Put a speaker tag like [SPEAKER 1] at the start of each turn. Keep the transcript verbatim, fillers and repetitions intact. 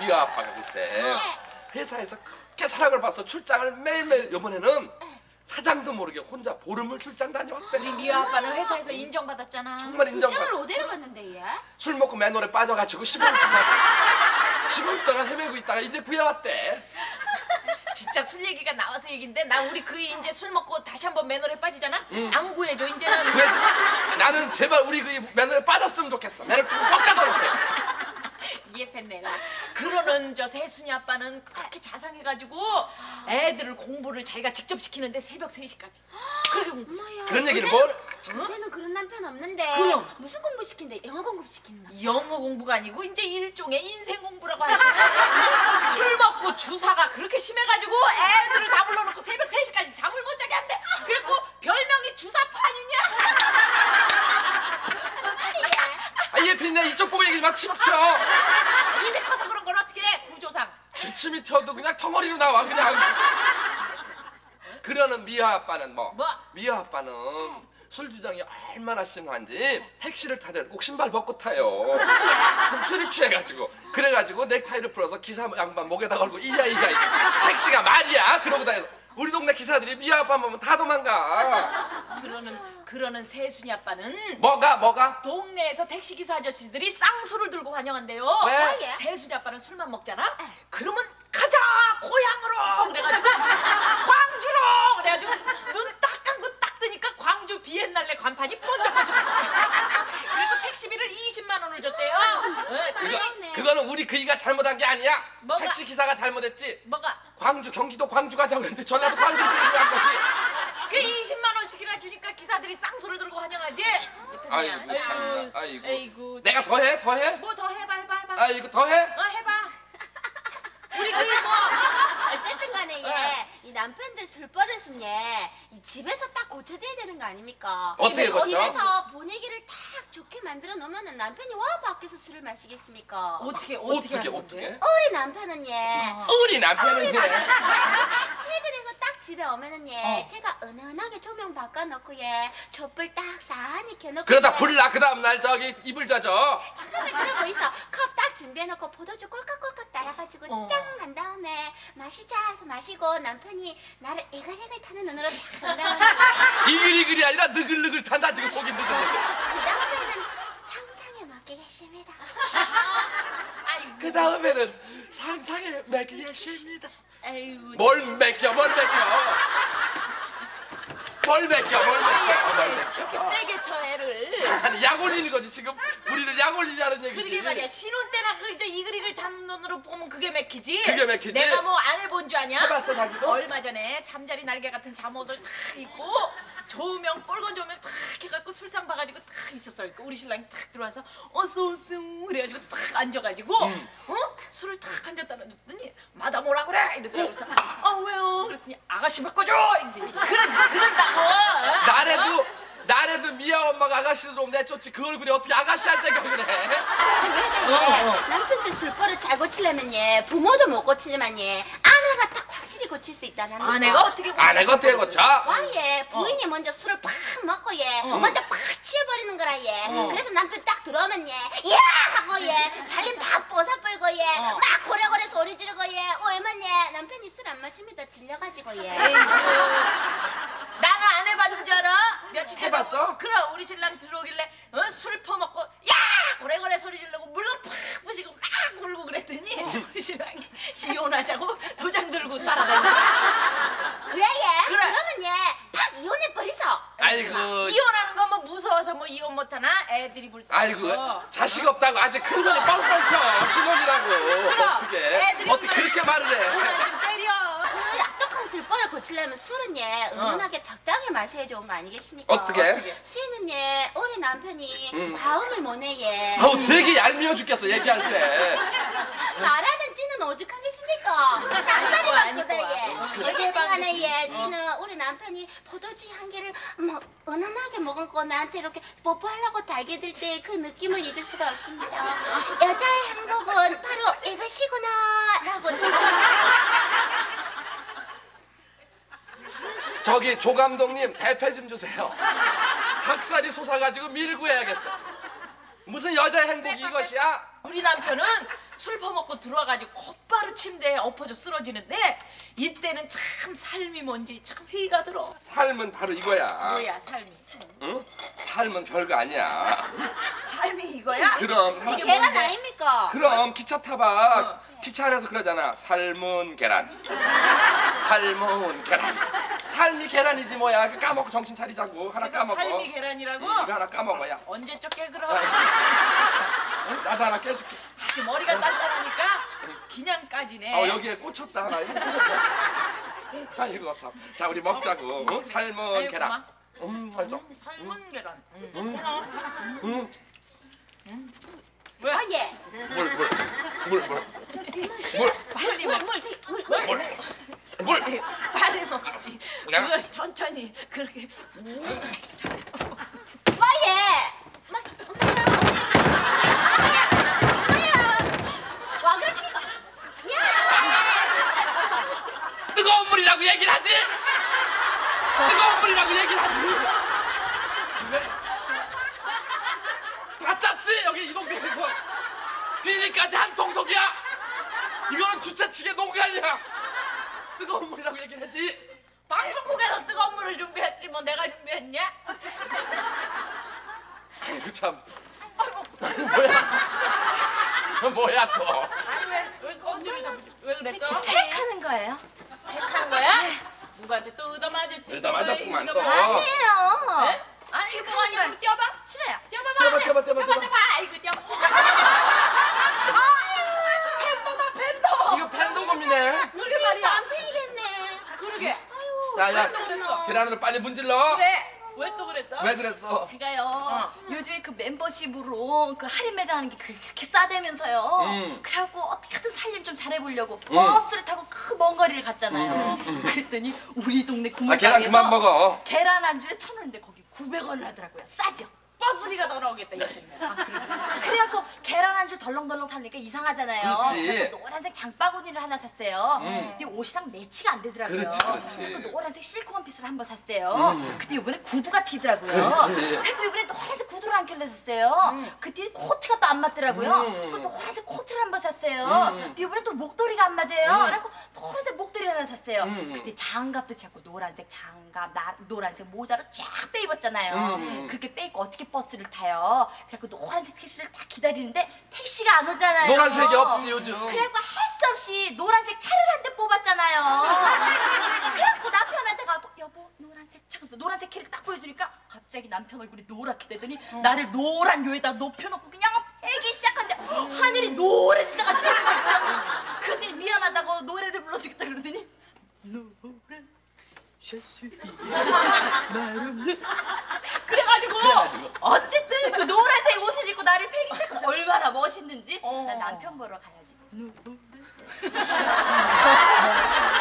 [SPEAKER 1] 미아 아빠가 글쎄 회사에서 그렇게 사랑을 받아서 출장을 매일매일 이번에는 사장도 모르게 혼자 보름을 출장 다녀왔대.
[SPEAKER 2] 우리 미아 아빠는 회사에서 인정받았잖아.
[SPEAKER 1] 정말 인정받.
[SPEAKER 3] 출장을 어디로 갔는데 얘?
[SPEAKER 1] 술 먹고 맨홀에 빠져가지고 십오 일 동안 십오 일 동안 헤매고 있다가 이제 구해왔대.
[SPEAKER 2] 진짜 술 얘기가 나와서 얘긴데 나 우리 그이 이제 술 먹고 다시 한번 매너에 빠지잖아?
[SPEAKER 1] 응.
[SPEAKER 2] 안 구해줘 이제는.
[SPEAKER 1] 그래, 나는 제발 우리 그이 맨홀에 빠졌으면 좋겠어. 매를 좀 꽉 가둬놓게.
[SPEAKER 2] 이해했 내가. 그러는 저 세순이 아빠는 그렇게 자상해가지고 애들을 공부를 자기가 직접 시키는데 새벽 세 시까지 그렇게 공부.
[SPEAKER 3] 엄마야.
[SPEAKER 1] 그런 얘기를 뭘?
[SPEAKER 3] 요새는 그런 남편 없는데.
[SPEAKER 2] 그럼.
[SPEAKER 3] 무슨 공부 시킨대? 영어 공부 시키는 거.
[SPEAKER 2] 영어 공부가 아니고 이제 일종의 인생 공부라고 하지. 술 먹고 주사가 그렇게 심해가지고 애들을 다 불러놓고 새벽 세 시까지 잠을 못 자게 한대. 그리고 별명이 주사판이냐?
[SPEAKER 1] 아, 얘 빈내 이쪽 보고 얘기 막 침튀어.
[SPEAKER 2] 입이 커서 그런 걸 어떻게 해? 구조상.
[SPEAKER 1] 기침이 튀어도 그냥 덩어리로 나와 그냥. 그러는 미아 아빠는 뭐?
[SPEAKER 2] 뭐?
[SPEAKER 1] 미아 아빠는 술 주정이 얼마나 심한지 택시를 타더라도 꼭 신발 벗고 타요. 그럼 술이 취해가지고 그래가지고 넥타이를 풀어서 기사 양반 목에다 걸고 이야 이야 이야. 택시가 말이야 그러고 다녀서 우리 동네 기사들이 미아 아빠 보면 다 도망가.
[SPEAKER 2] 그러는 그러는 세순이 아빠는
[SPEAKER 1] 뭐가 뭐가?
[SPEAKER 2] 동네에서 택시기사 아저씨들이 쌍수를 들고 환영한대요.
[SPEAKER 1] 왜?
[SPEAKER 2] 세순이 아빠는 술만 먹잖아? 그러면 가자 고향으로 그래가지고 광주로 그래가지고 눈 딱 감고 딱 뜨니까 광주 비엔날레 간판이 번쩍번쩍. 그리고 택시비를 이십만 원을 줬대요. 어,
[SPEAKER 1] 그거,
[SPEAKER 3] 그러네.
[SPEAKER 1] 그거는 우리 그이가 잘못한 게 아니야.
[SPEAKER 2] 뭐가?
[SPEAKER 1] 택시 기사가 잘못했지.
[SPEAKER 2] 뭐가?
[SPEAKER 1] 광주 경기도 광주 가자고 했는데 전라도 광주로 한 거지.
[SPEAKER 2] 그 이십만 원씩이나 주니까 기사들이 쌍수를 들고 환영하지?
[SPEAKER 1] 아이고 참나. 아이고.
[SPEAKER 2] 아이고.
[SPEAKER 1] 내가 더 해? 더 해?
[SPEAKER 2] 뭐 더 해봐 해봐 해봐.
[SPEAKER 1] 아이고 더 해?
[SPEAKER 2] 어 해봐. 우리 그이 뭐
[SPEAKER 3] 어쨌든 간에 얘, 이 남편들 술버릇은 얘, 이 집에서 딱 고쳐줘야 되는 거 아닙니까?
[SPEAKER 1] 어떻게
[SPEAKER 3] 집에서,
[SPEAKER 1] 고쳐?
[SPEAKER 3] 집에서 분위기를 딱 좋게 만들어 놓으면 남편이 와 밖에서 술을 마시겠습니까?
[SPEAKER 2] 어떻게 어떻게
[SPEAKER 1] 어떻게
[SPEAKER 2] 하는
[SPEAKER 1] 어떻게?
[SPEAKER 2] 건데?
[SPEAKER 3] 우리 남편은 얘,
[SPEAKER 1] 우리 남편은 해.
[SPEAKER 3] 퇴근해서 딱 집에 오면은 얘,
[SPEAKER 2] 어.
[SPEAKER 3] 제가 은은하게 조명 바꿔놓고 얘, 촛불 딱 싸니 켜놓고
[SPEAKER 1] 그러다
[SPEAKER 3] 얘,
[SPEAKER 1] 불나 그 다음 날 저기 이불 젖어.
[SPEAKER 3] 잠깐만 그러고 있어. 컵 딱 준비해놓고 포도주 꼴깍꼴깍 따라가지고
[SPEAKER 2] 어.
[SPEAKER 3] 짱 한 다음에 마시자 해서 마시고 남편이 나를 이글이글 타는 눈으로 탁본 다음에
[SPEAKER 1] 이글이글이 아니라 느글느글 탄다 지금 속이 느글느글.
[SPEAKER 3] 그 다음에는 상상에 맡기겠습니다.
[SPEAKER 2] 아이고.
[SPEAKER 1] 그 다음에는 상상에 맡기겠습니다.
[SPEAKER 2] 아이고.
[SPEAKER 1] 뭘 맡겨 뭘 맡겨. 뭘 맡겨 뭘 맡겨 뭘
[SPEAKER 2] 이렇게
[SPEAKER 1] 맡겨.
[SPEAKER 2] 세게 쳐 애를.
[SPEAKER 1] 아니 약 올리는 거지 지금 우리를 약 올리자는 얘기지.
[SPEAKER 2] 그러게 말이야. 신혼 때나 그 이제 이글이글 타는 눈으로 보면 그게 맥히지.
[SPEAKER 1] 그게 맥히지?
[SPEAKER 2] 내가 뭐 안 해본 줄 아냐?
[SPEAKER 1] 해봤어, 자기도?
[SPEAKER 2] 얼마 전에 잠자리 날개 같은 잠옷을 탁 입고 조명 빨간 조명 탁 해갖고 술상 봐가지고 탁 있었어. 그러니까 우리 신랑이 탁 들어와서 어서 오세요 그래가지고 탁 앉아가지고
[SPEAKER 1] 음.
[SPEAKER 2] 어 술을 탁 한 잔 따라줬더니 마다 뭐라 그래 이러더라고. 그래서 아 왜요? 그랬더니 아가씨 바꿔줘. 이런데 그런 그런다고.
[SPEAKER 1] 나래도 나래도 미아 엄마가 아가씨로 좀 내쫓지 그 얼굴이 어떻게 아가씨 할 생각을 해?
[SPEAKER 3] 그래도 얘 남편들 술버릇 잘 고치려면 얘 부모도 못 고치지만 얘 아내가 딱 확실히 고칠 수 있다는 겁니다.
[SPEAKER 2] 아내가 어떻게 고쳐?
[SPEAKER 1] 아내가 어떻게 고쳐?
[SPEAKER 3] 와얘 부인이 먼저 술을 팍 먹고 얘
[SPEAKER 2] 어.
[SPEAKER 3] 먼저 팍 치워버리는 거라 얘.
[SPEAKER 2] 어.
[SPEAKER 3] 그래서 남편 딱 들어오면 얘 야! 하고 얘 살림 다 뽀사불고 얘
[SPEAKER 2] 어.
[SPEAKER 3] 막 고래고래 소리 지르고 얘 울면 얘 남편이 술 안 마십니다 질려가지고 얘.
[SPEAKER 2] 에이구, 참. 나는 안 해봤는 줄 알아? 며칠 전에
[SPEAKER 1] 해봤어?
[SPEAKER 2] 그럼 우리 신랑 들어오길래 어? 술 퍼먹고 야! 고래고래 소리 지르고 물건 팍 부시고 막 울고 그랬더니 우리 신랑이 이혼하자고 도장 들고 따라다니고.
[SPEAKER 3] 그래 얘.
[SPEAKER 2] 그래.
[SPEAKER 3] 그러면 얘 팍 이혼해 버리소.
[SPEAKER 1] 아이고
[SPEAKER 2] 이혼하는 건 뭐 무서워서 뭐 이혼 못하나? 애들이 불쌍해서.
[SPEAKER 1] 아이고 자식 없다고 아직 큰 소리 뻥뻥 쳐 신혼이라고 어떻게
[SPEAKER 2] 애들이
[SPEAKER 1] 어떻게
[SPEAKER 2] 엄마-
[SPEAKER 1] 그렇게 말을 해?
[SPEAKER 2] 그만 좀 때려.
[SPEAKER 3] 그 악독한 술버릇 고치려면 술은 얘 은은하게 적당히 마셔야 좋은 거 아니겠습니까?
[SPEAKER 1] 어떻게?
[SPEAKER 3] 쟤는 얘 우리 남편이
[SPEAKER 1] 음.
[SPEAKER 3] 과음을 못내 얘.
[SPEAKER 1] 아우 되게 얄미워 죽겠어 얘기할 때.
[SPEAKER 3] 말하는 찌는 오죽하겠습니까? 닭살이
[SPEAKER 2] 아니고,
[SPEAKER 3] 맞거든
[SPEAKER 2] 아니고.
[SPEAKER 3] 얘.
[SPEAKER 2] 어,
[SPEAKER 3] 어쨌든
[SPEAKER 2] 얘기해봐,
[SPEAKER 3] 간에
[SPEAKER 2] 그치.
[SPEAKER 3] 얘
[SPEAKER 2] 어.
[SPEAKER 3] 찌는 우리 남편이 포도주 한 개를 뭐 은은하게 먹은 나한테 이렇게 뽀뽀하려고 달게 들 때 그 느낌을 잊을 수가 없습니다. 여자의 행복은 바로 이것이구나 라고.
[SPEAKER 1] 저기 조 감독님 대패 좀 주세요. 닭살이 솟아가지고 밀고 해야겠어. 무슨 여자의 행복이 이것이야?
[SPEAKER 2] 우리 남편은 술 퍼먹고 들어와가지고 곧바로 침대에 엎어져 쓰러지는데 이때는 참 삶이 뭔지 참 회의가 들어.
[SPEAKER 1] 삶은 바로 이거야.
[SPEAKER 2] 뭐야 삶이?
[SPEAKER 1] 응? 삶은 별거 아니야.
[SPEAKER 2] 삶이 이거야?
[SPEAKER 1] 그럼
[SPEAKER 3] 이게
[SPEAKER 2] 이게
[SPEAKER 3] 계란
[SPEAKER 2] 뭔데?
[SPEAKER 3] 아닙니까?
[SPEAKER 1] 그럼 기차 타봐. 기차 안에서 그러잖아. 삶은 계란. 삶은 계란. 삶이 계란이지 뭐야. 그 까먹고 정신 차리자고. 하나
[SPEAKER 2] 그래서
[SPEAKER 1] 까먹어.
[SPEAKER 2] 삶이 계란이라고?
[SPEAKER 1] 응, 이거 하나 까먹어야.
[SPEAKER 2] 언제 쫓게 그럼?
[SPEAKER 1] 응? 나도 하나 깨줄게.
[SPEAKER 2] 아주 머리가 단단하니까 그냥 까지네.
[SPEAKER 1] 어 여기에 꽂혔다 하나. 아이고 없어. 자 우리 먹자고. 응? 삶은
[SPEAKER 2] 아이고,
[SPEAKER 1] 계란.
[SPEAKER 2] 고마워.
[SPEAKER 1] 음 맛있어.
[SPEAKER 2] 삶은 계란. 응.
[SPEAKER 1] 음. 음.
[SPEAKER 2] 왜?
[SPEAKER 3] 아 예.
[SPEAKER 1] 물 물. 물 물. 물.
[SPEAKER 2] 빨리
[SPEAKER 3] 물,
[SPEAKER 2] 먹.
[SPEAKER 3] 물, 저기, 물,
[SPEAKER 1] 물.
[SPEAKER 3] 물.
[SPEAKER 1] 물.
[SPEAKER 2] 아유, 빨리 먹지.
[SPEAKER 1] 야.
[SPEAKER 2] 그걸 천천히 그렇게.
[SPEAKER 3] 와 예. 마, 엄마야. 와 그러십니까? 미안하다.
[SPEAKER 1] 뜨거운 물이라고 얘기를 하지. 뜨거운 물이라고 얘기를 하지. 왜? 다 짰지 여기 이 동네에서. 비니까지 한 통속이야. 이거는 주최 측의 농간이야. 뜨거운 물이라고 얘기를 하지.
[SPEAKER 2] 방송국에서 뜨거운 물을 준비했지 뭐 내가 준비했냐?
[SPEAKER 1] 아이고 참.
[SPEAKER 2] 아이고.
[SPEAKER 1] 뭐야? 뭐야 또?
[SPEAKER 2] 아니 왜왜 껌질을 잡으지? 왜 그랬어?
[SPEAKER 4] 팩하는 거예요.
[SPEAKER 2] 팩한 거야? 누구한테 또 얻어맞았지?
[SPEAKER 1] 얻어맞았구만, 또.
[SPEAKER 4] 아니에요.
[SPEAKER 2] 네? 아니 이거 아니야. 한번 뛰어봐.
[SPEAKER 4] 싫어요.
[SPEAKER 2] 뛰어봐봐.
[SPEAKER 1] 뛰어봐, 뛰어봐, 뛰어봐, 뛰어봐.
[SPEAKER 2] 뛰어봐. 아이고 뛰어봐. 아, 팬더다 팬더.
[SPEAKER 1] 이거 팬도검이네.
[SPEAKER 2] 그러게 말이야.
[SPEAKER 3] 남편이 됐네.
[SPEAKER 2] 그러게.
[SPEAKER 3] 아유.
[SPEAKER 1] 야야,
[SPEAKER 2] 그랬어.
[SPEAKER 1] 계란으로 빨리 문질러.
[SPEAKER 2] 그래. 왜 또 그랬어?
[SPEAKER 1] 왜 그랬어?
[SPEAKER 4] 제가요.
[SPEAKER 2] 어.
[SPEAKER 4] 요즘에 그 멤버십으로 그 할인 매장 하는 게 그렇게 싸대면서요.
[SPEAKER 1] 음.
[SPEAKER 4] 그래갖고 어떻게든 살림 좀 잘해보려고
[SPEAKER 1] 음.
[SPEAKER 4] 버스를 타고 그 먼 거리를 갔잖아요. 그랬더니 우리 동네
[SPEAKER 1] 아 계란
[SPEAKER 4] 구멍가게에서
[SPEAKER 1] 그만 먹어.
[SPEAKER 4] 계란 한 줄에 천 원인데 거기 구백 원을 하더라고요. 싸죠?
[SPEAKER 2] 버스비가 더 나오겠다 이거.
[SPEAKER 4] 아, 그래. 그래갖고 계란 한 줄 덜렁덜렁 사니까 이상하잖아요.
[SPEAKER 1] 그렇지.
[SPEAKER 4] 그래서 노란색 장바구니를 하나 샀어요.
[SPEAKER 1] 음.
[SPEAKER 4] 근데 옷이랑 매치가 안 되더라고요.
[SPEAKER 1] 그렇지, 그렇지.
[SPEAKER 4] 그래서 노란색 실크 원피스를 한 번 샀어요.
[SPEAKER 1] 음.
[SPEAKER 4] 그때 이번에 구두가 튀더라고요.
[SPEAKER 1] 그렇지.
[SPEAKER 4] 그리고 이번에 노란색 구두를 한 켤레 샀어요.
[SPEAKER 2] 음.
[SPEAKER 4] 그때 코트가 또 안 맞더라고요.
[SPEAKER 1] 음.
[SPEAKER 4] 그 노란색 코트를 한 번 샀어요.
[SPEAKER 1] 음.
[SPEAKER 4] 근데 이번에 또 목도리가 안 맞아요.
[SPEAKER 1] 음.
[SPEAKER 4] 그래갖고 노란색 목도리 하나 샀어요.
[SPEAKER 1] 음.
[SPEAKER 4] 그때 장갑도 튀었고 노란색 장갑, 나, 노란색 모자로 쫙 빼입었잖아요.
[SPEAKER 1] 음.
[SPEAKER 4] 그렇게 빼입고 어떻게 버스를 타요? 그래갖고 노란색 택시를 딱 기다리는데 택시가 안 오잖아요.
[SPEAKER 1] 노란색이 없지 요즘.
[SPEAKER 4] 그래갖고 할 수 없이 노란색 차를 한 대 뽑았잖아요. 그래갖고 남편한테 가고 여보 노란색 차. 그래서 노란색 키를 딱 보여주니까 갑자기 남편 얼굴이 노랗게 되더니 나를 노란 요에다 높여놓고 그냥 패기 시작한데 하늘이 노래지다가 내리고 있죠. 근데 미안하다고 노래를 불러주겠다 그러더니 노란 샤스이 말없는
[SPEAKER 2] 그래가지고.
[SPEAKER 4] 어쨌든 그 노란색 옷을 입고 나를 패기 시작한 얼마나 멋있는지
[SPEAKER 2] 어.
[SPEAKER 4] 나 남편 보러 가야지. 노란 샤스이